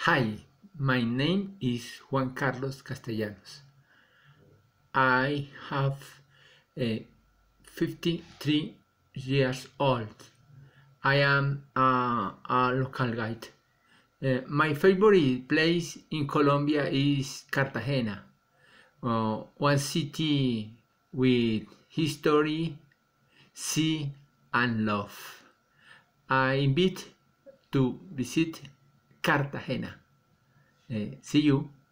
Hi, my name is Juan Carlos Castellanos. I have 53 years old. I am a local guide. My favorite place in Colombia is Cartagena, one city with history, sea, and love. I invite to visit Cartagena. See you.